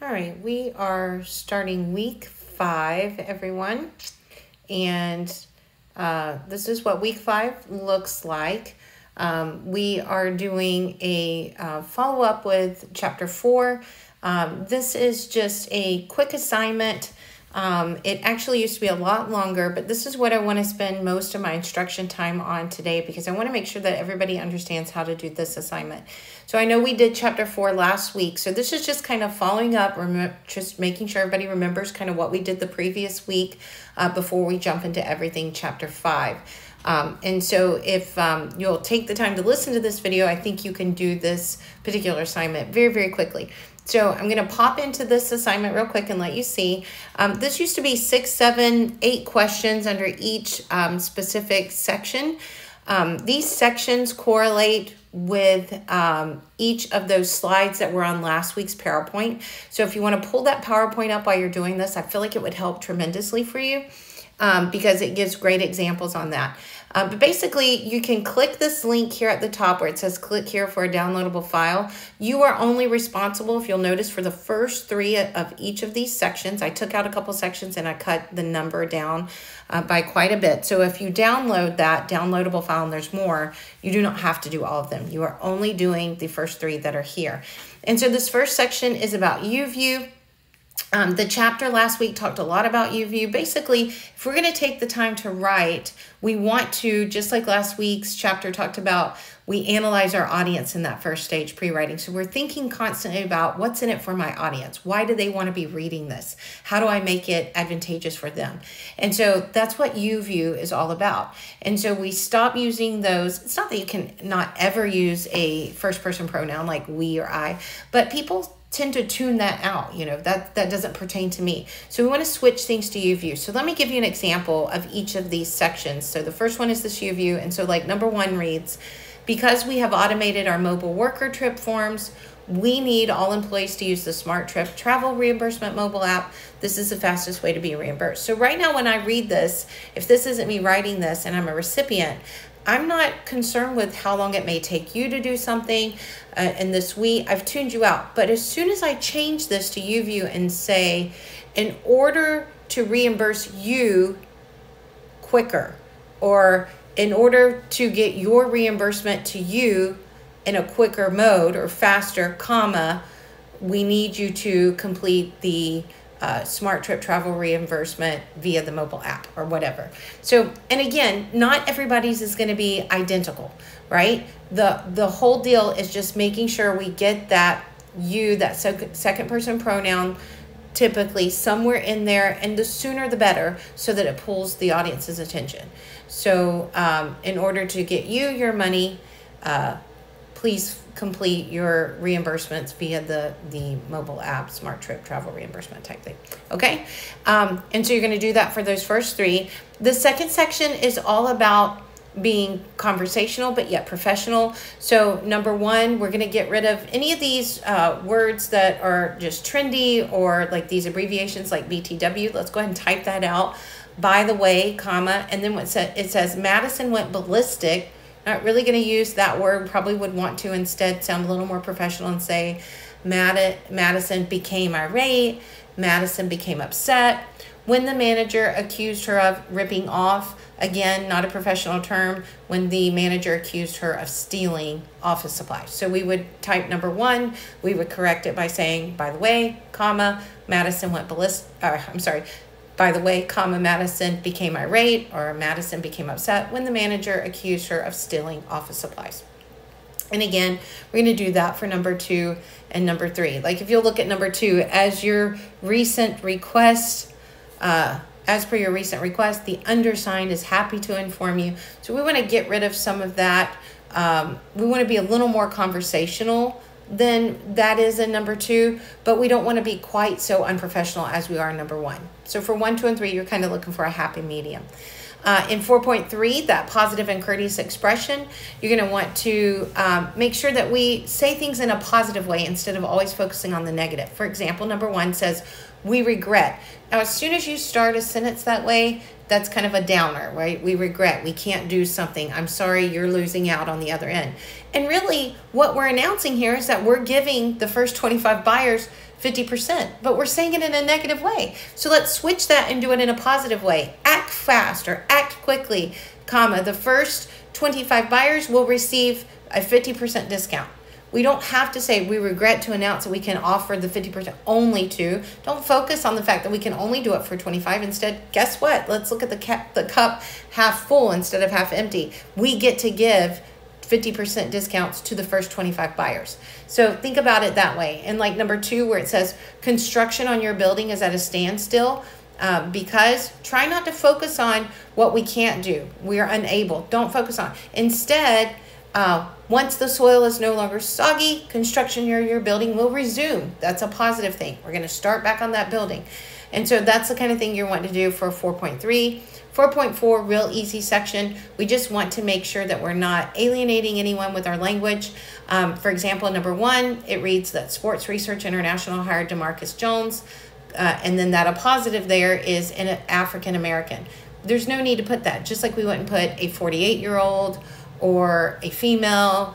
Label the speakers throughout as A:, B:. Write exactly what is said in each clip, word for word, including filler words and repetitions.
A: All right, we are starting week five, everyone. And uh, this is what week five looks like. Um, we are doing a uh, follow-up with chapter four. Um, this is just a quick assignment. Um, it actually used to be a lot longer, but this is what I want to spend most of my instruction time on today because I want to make sure that everybody understands how to do this assignment. So I know we did chapter four last week, so this is just kind of following up, just making sure everybody remembers kind of what we did the previous week uh, before we jump into everything chapter five. Um, and so if um, you'll take the time to listen to this video, I think you can do this particular assignment very, very quickly. So I'm going to pop into this assignment real quick and let you see. Um, this used to be six, seven, eight questions under each um, specific section. Um, these sections correlate with um, each of those slides that were on last week's PowerPoint. So if you want to pull that PowerPoint up while you're doing this, I feel like it would help tremendously for you. Um, because it gives great examples on that. Uh, but basically, you can click this link here at the top where it says click here for a downloadable file. You are only responsible, if you'll notice, for the first three of each of these sections. I took out a couple sections and I cut the number down uh, by quite a bit. So if you download that downloadable file and there's more, you do not have to do all of them. You are only doing the first three that are here. And so this first section is about UView. Um, the chapter last week talked a lot about UView. Basically, if we're going to take the time to write, we want to, just like last week's chapter talked about, we analyze our audience in that first stage pre-writing. So we're thinking constantly about what's in it for my audience. Why do they want to be reading this? How do I make it advantageous for them? And so that's what UView is all about. And so we stop using those. It's not that you can not ever use a first person pronoun like we or I, but people tend to tune that out. You know, that, that doesn't pertain to me. So we want to switch things to UView. So let me give you an example of each of these sections. So the first one is this UView. And so like number one reads, because we have automated our mobile worker trip forms, we need all employees to use the Smart Trip travel reimbursement mobile app. This is the fastest way to be reimbursed. So right now when I read this, if this isn't me writing this and I'm a recipient, I'm not concerned with how long it may take you to do something uh, in this week. I've tuned you out. But as soon as I change this to UView and say, in order to reimburse you quicker, or in order to get your reimbursement to you in a quicker mode or faster, comma, we need you to complete the Uh, Smart Trip travel reimbursement via the mobile app or whatever. So, and again, not everybody's is going to be identical, right? The the whole deal is just making sure we get that you, that sec second person pronoun, typically somewhere in there, and the sooner the better, so that it pulls the audience's attention. So, um, in order to get you your money, uh, please complete your reimbursements via the, the mobile app, Smart Trip travel reimbursement type thing. Okay? Um, and so you're going to do that for those first three. The second section is all about being conversational, but yet professional. So number one, we're going to get rid of any of these uh, words that are just trendy or like these abbreviations like B T W. Let's go ahead and type that out. By the way, comma, and then what it says, Madison went ballistic. Not really going to use that word, probably would want to instead sound a little more professional and say Mad Madison became irate, Madison became upset when the manager accused her of ripping off. Again, not a professional term, when the manager accused her of stealing office supplies. So we would type number one, we would correct it by saying, by the way, comma, Madison went ballistic, uh, I'm sorry, by the way, comma, Madison became irate, or Madison became upset when the manager accused her of stealing office supplies. And again, we're going to do that for number two and number three. Like if you'll look at number two, as your recent request, uh, as per your recent request, the undersigned is happy to inform you. So we want to get rid of some of that. Um, we want to be a little more conversational then that is in number two, but we don't want to be quite so unprofessional as we are in number one. So for one, two, and three, you're kind of looking for a happy medium. Uh, in four point three, that positive and courteous expression, you're going to want to um, make sure that we say things in a positive way instead of always focusing on the negative. For example, number one says, we regret. Now, as soon as you start a sentence that way, that's kind of a downer, right? We regret, we can't do something. I'm sorry, you're losing out on the other end. And really what we're announcing here is that we're giving the first twenty-five buyers fifty percent, but we're saying it in a negative way. So let's switch that and do it in a positive way. Act fast or act quickly, comma, the first twenty-five buyers will receive a fifty percent discount. We don't have to say we regret to announce that we can offer the fifty percent only to. Don't focus on the fact that we can only do it for twenty-five. Instead, guess what? Let's look at the, cap, the cup half full instead of half empty. We get to give fifty percent discounts to the first twenty-five buyers. So think about it that way. And like number two, where it says construction on your building is at a standstill, uh, because try not to focus on what we can't do. We are unable. Don't focus on. Instead, uh, once the soil is no longer soggy, construction near your building will resume. That's a positive thing. We're going to start back on that building. And so that's the kind of thing you want to do for four point three. four point four, real easy section. We just want to make sure that we're not alienating anyone with our language. Um, for example, number one, it reads that Sports Research International hired DeMarcus Jones. Uh, and then that a positive there is an African American. There's no need to put that. Just like we wouldn't put a forty-eight-year-old or a female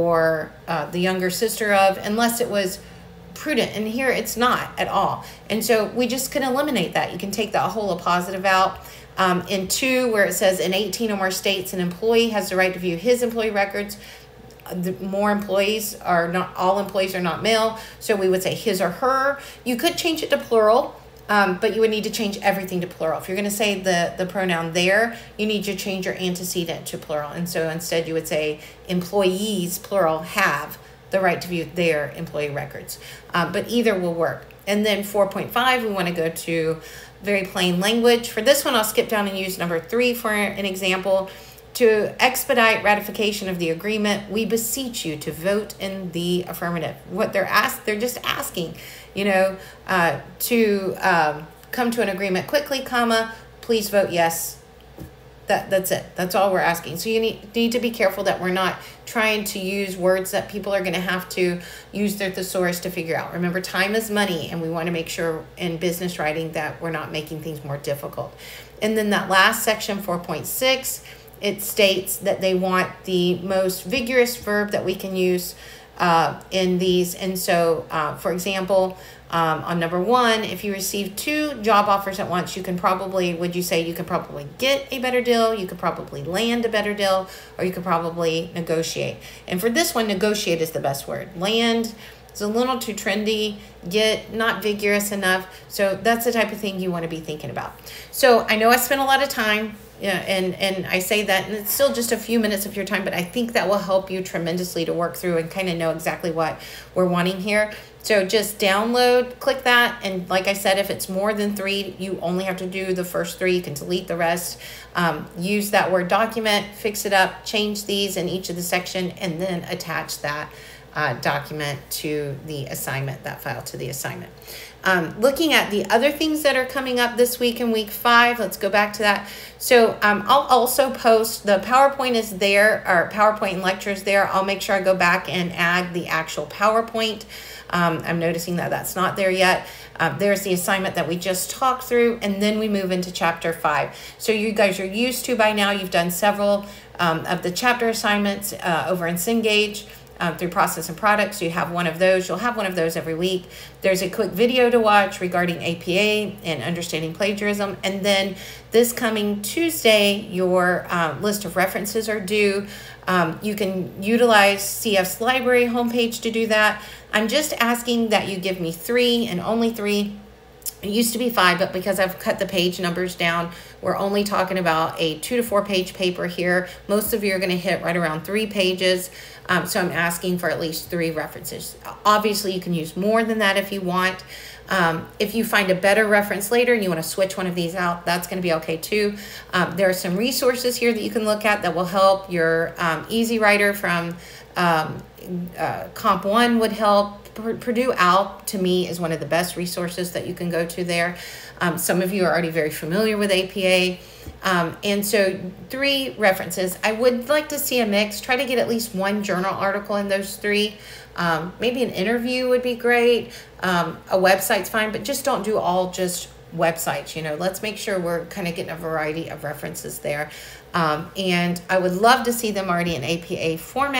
A: or uh, the younger sister of, unless it was prudent. And here it's not at all. And so we just can eliminate that. You can take that whole positive out. Um, in two, where it says in eighteen or more states, an employee has the right to view his employee records. The more employees are not, all employees are not male. So we would say his or her. You could change it to plural. Um, but you would need to change everything to plural. If you're going to say the, the pronoun there, you need to change your antecedent to plural. And so instead you would say employees, plural, have the right to view their employee records. Um, but either will work. And then four point five, we want to go to very plain language. For this one, I'll skip down and use number three for an example. To expedite ratification of the agreement, we beseech you to vote in the affirmative. What they're asked, they're just asking, you know, uh, to um, come to an agreement quickly, comma, please vote yes. That, that's it. That's all we're asking. So you need, need to be careful that we're not trying to use words that people are going to have to use their thesaurus to figure out. Remember, time is money, and we want to make sure in business writing that we're not making things more difficult. And then that last section, four point six, it states that they want the most vigorous verb that we can use uh, in these. And so, uh, for example, um, on number one, if you receive two job offers at once, you can probably, would you say you could probably get a better deal, you could probably land a better deal, or you could probably negotiate. And for this one, negotiate is the best word. Land is a little too trendy, get not vigorous enough. So that's the type of thing you want to be thinking about. So I know I spent a lot of time. Yeah, and, and I say that, and it's still just a few minutes of your time, but I think that will help you tremendously to work through and kind of know exactly what we're wanting here. So just download, click that, and like I said, if it's more than three, you only have to do the first three. You can delete the rest. Um, use that Word document, fix it up, change these in each of the section, and then attach that uh, document to the assignment, that file to the assignment. Um, looking at the other things that are coming up this week in week five, let's go back to that. So um, I'll also post, the PowerPoint is there, or PowerPoint and lectures there. I'll make sure I go back and add the actual PowerPoint. Um, I'm noticing that that's not there yet. Uh, there's the assignment that we just talked through, and then we move into chapter five. So you guys are used to by now, you've done several um, of the chapter assignments uh, over in Cengage. Um, through Process and Products. You have one of those. You'll have one of those every week. There's a quick video to watch regarding A P A and understanding plagiarism. And then this coming Tuesday, your uh, list of references are due. Um, you can utilize C F's library homepage to do that. I'm just asking that you give me three and only three. It used to be five, but because I've cut the page numbers down, we're only talking about a two to four page paper here. Most of you are going to hit right around three pages. Um, so I'm asking for at least three references. Obviously, you can use more than that if you want. Um, if you find a better reference later and you want to switch one of these out, that's going to be okay too. Um, there are some resources here that you can look at that will help. Your um, Easy Writer from um, uh, Comp one would help. Purdue Alp, to me, is one of the best resources that you can go to there. Um, some of you are already very familiar with A P A. Um, and so three references. I would like to see a mix. Try to get at least one journal article in those three. Um, maybe an interview would be great. Um, a website's fine, but just don't do all just websites. You know, let's make sure we're kind of getting a variety of references there. Um, and I would love to see them already in A P A format.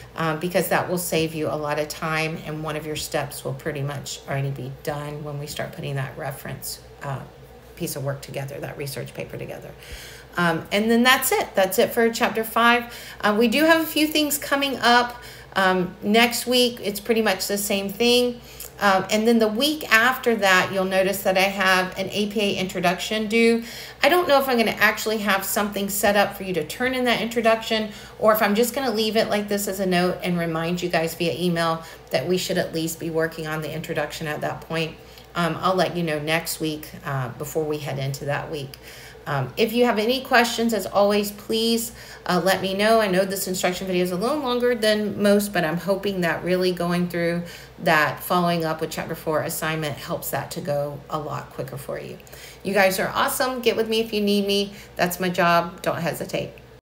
A: um, because that will save you a lot of time, and one of your steps will pretty much already be done when we start putting that reference uh, piece of work together, that research paper together. Um, and then that's it. That's it for chapter five. Uh, we do have a few things coming up. Um, next week, it's pretty much the same thing. Um, and then the week after that, you'll notice that I have an A P A introduction due. I don't know if I'm going to actually have something set up for you to turn in that introduction, or if I'm just going to leave it like this as a note and remind you guys via email that we should at least be working on the introduction at that point. Um, I'll let you know next week uh, before we head into that week. Um, if you have any questions, as always, please uh, let me know. I know this instruction video is a little longer than most, but I'm hoping that really going through that, following up with chapter four assignment, helps that to go a lot quicker for you. You guys are awesome. Get with me if you need me. That's my job. Don't hesitate.